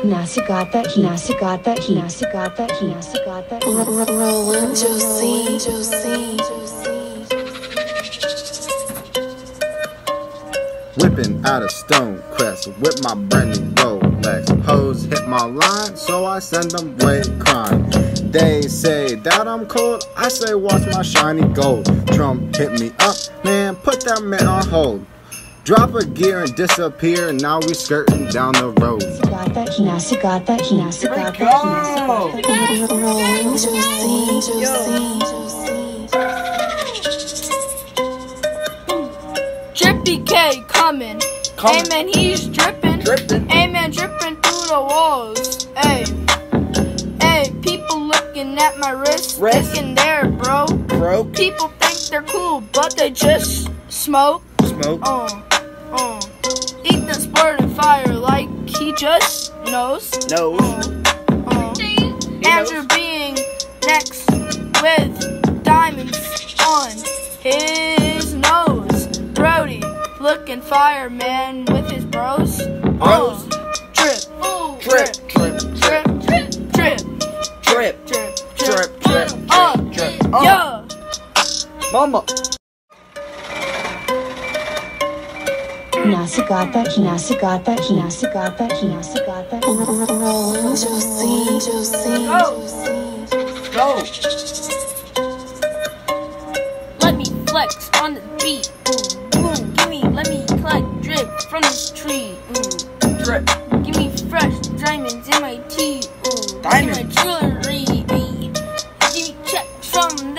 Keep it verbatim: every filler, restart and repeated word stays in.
Nasa got that heat. Nasa got that heat. Nasa got that heat. Nasa got that heat. Rollin' Josie, Josie, Whipping out a stone crest with my brand new Rolex. Hoes hit my line, so I send them way crying. They say that I'm cold, I say watch my shiny gold. Trump hit me up, man, put that man on hold. Drop a gear and disappear, and now we skirting down the road. Got that heat. Nasa got that heat. Nasa got that heat. Nasa got that heat. Rollin' Josie, Josie, Drippy K coming. Coming. Hey man, he's dripping. Dripping. Hey man, dripping through the walls. Hey, hey, people looking at my wrist, Wrist. thinking they're bro. Broke. People think they're cool, but they just smoke. Smoke. Uh, uh. Eat the sport and fire like he just knows. Nose. Uh, uh. Andrew knows. being next with diamonds on his nose. Brody looking fire, man, with his bros. Bros. Drip, Drip. Drip. drip, drip, drip, Drip. drip, Drip. Drip. Uh, Drip. Uh. yeah. Mama. Nasa got that heat. Nasa got that heat. Nasa got that heat. Nasa got that heat. Rollin' Josie, Josie, Go. Let me flex on the beat. Ooh, boom, give me, let me collect drip from this tree. Ooh, Drip. give me fresh diamonds in my tea. Ooh, Diamond. in my jewelry. Ayy. Give me checks from